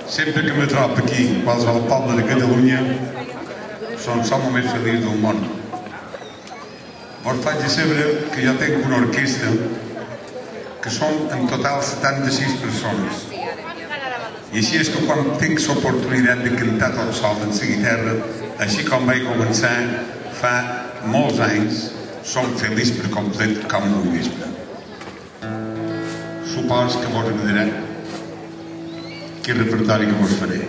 Sempre que me trobo aquí, a qualsevol poble de Catalunya, som el més feliç del món. Vos faig de saber que jo tinc una orquestra que són en total 76 persones. I així és que quan tinc l'oportunitat de cantar tot sol en la guitarra, així com vaig començar fa molts anys, som feliç per complet com un vespre. Supos que vos agradarà quin repertori que vos faré.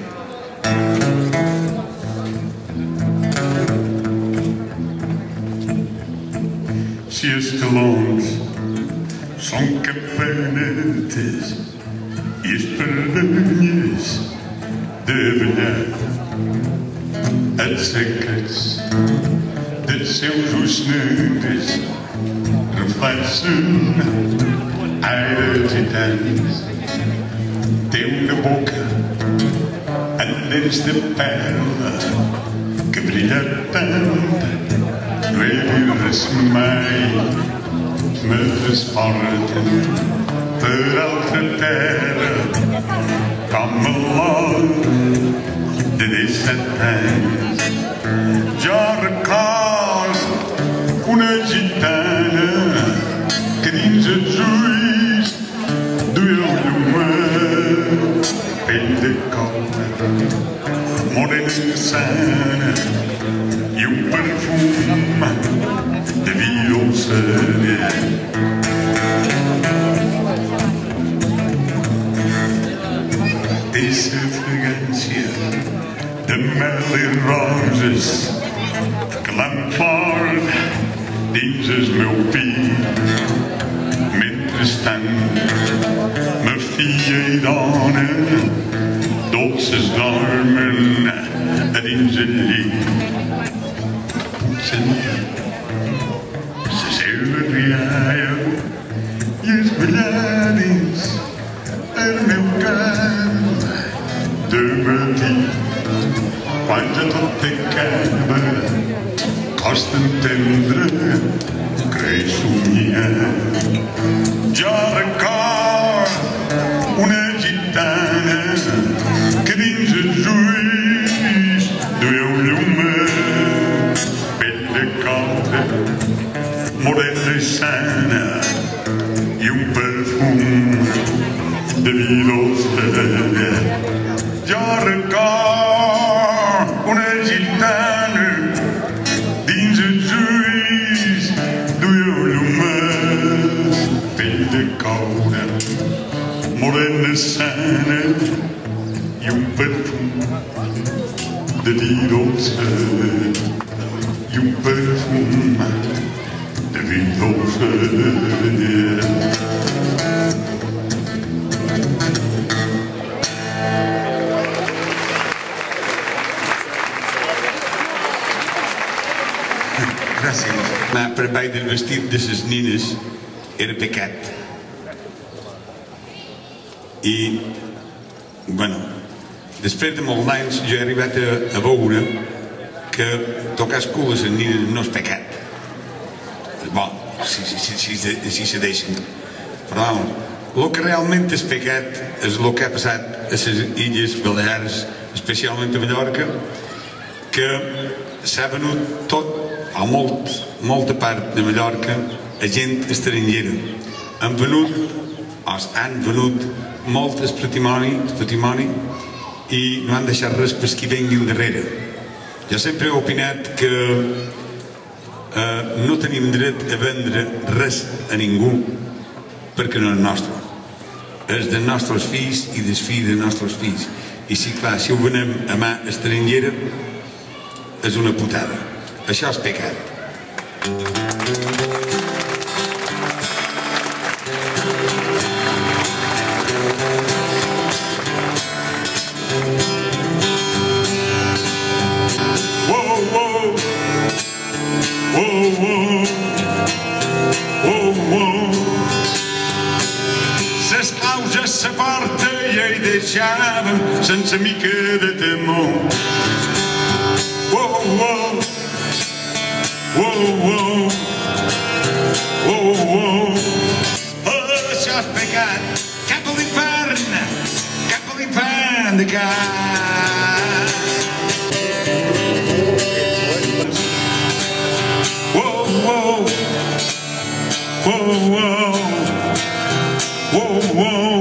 Si els talons són campanetes i espardenyes de ballar, els secrets dels seus ulls negres reflexen aires gitans. Té una boca amb dents de perla que brilla tant. No he vist res mai, me transporten per altra terra com l'or de 17 anys. Jo record una gitana que dins els ulls duia un llum, pell de coure, morena sana i un perfum de vi dolça. Té la fragància de mel i roses que l'enfort dins el meu pit. Mentrestant, ma filla i dona dolces dormen a dins el llit. Sentir la seva rialla i els balladins al meu cap de matí. Quan ja tot acaba, costa entendre que he somiat. Jo record una gitana que dins els ulls duia un llum, pell de coure, morena i sana i un perfum de vi dolça. Jo record una gitana dins els ulls duia un llum, pell de coure, morena sana i un perfum de vi dolça. I un perfum de vi dolça. Gràcies. Anar per baix del vestit de les nines era pecat. I, bueno, després de molts anys jo he arribat a veure que tocar el cul a les nines no és pecat. Bon, si se deixen. Però, el que realment és pecat és el que ha passat a les Illes Balears, especialment a Mallorca, que s'ha venut tot, o molta part de Mallorca, a gent estrangera. Han venut molt el patrimoni i no han deixat res per qui venguin darrere. Jo sempre he opinat que no tenim dret a vendre res a ningú perquè no és nostre. És dels nostres fills i dels fills dels nostres fills. I sí, clar, si ho venem a mà estrangera és una putada. Això és pecat. Ses claus a la porta i hi deixàvem sense mica de temor. Això és pecat. Cap a l'infern, de cap. Wow, wow, wow, wow, wow, wow.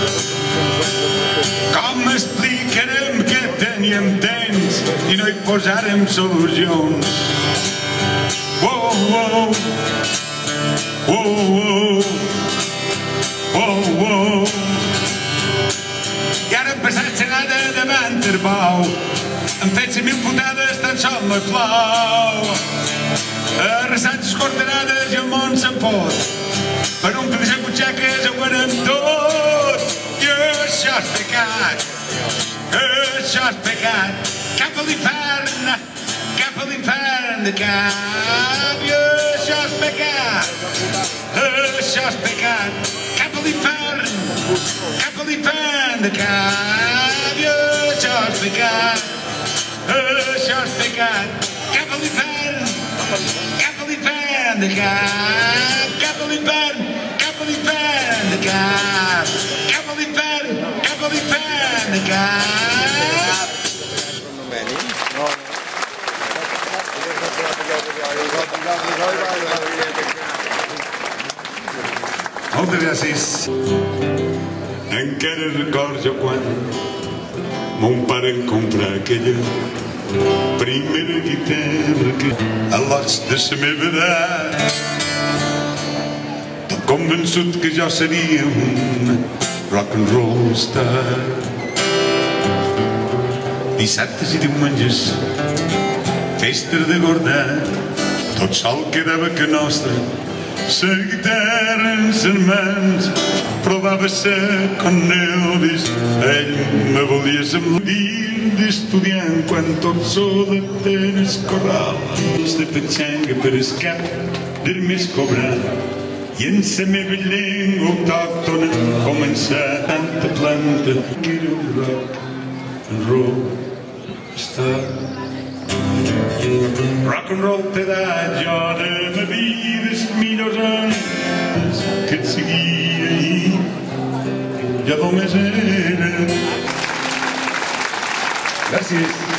Com explicarem que teníem temps i no hi posàrem solucions? Wow, wow, wow, wow, wow, wow. I ara hem passat segada davant el bou, hem fet 100.000 putades, tan sol no hi plou. Arrasats, escorterades i el món se'n fot, per omplir les butxaques ho farem tot. I això és pecat, això és pecat. Cap a l'infern de cap. I això és pecat, això és pecat. Cap a l'infern de cap. I això és pecat, això és pecat. Cap a l'infern de cap. Cap a l'infern de cap. Cap a l'infern de cap. Moltes gràcies. Encara recordo quan mon pare em comprà aquella primera guitarra que a l'os de la meva edat, tot convençut que jo seria un rock and roll star. Dissabtes i diumenges, festa de gordar, tot sol quedava que nostra. La guitarra en les mans, provava ser con Elvis, ell me volia semblar d'estudiant quan tot sola tenes corral. Els de petxanga per el cap del més cobrar, i en la meva llengua autòctona començar tanta planta que era un rock and roll star. Rock and roll pedat jo de ma vida els millors anys que et seguia ahir, jo només era. Gràcies.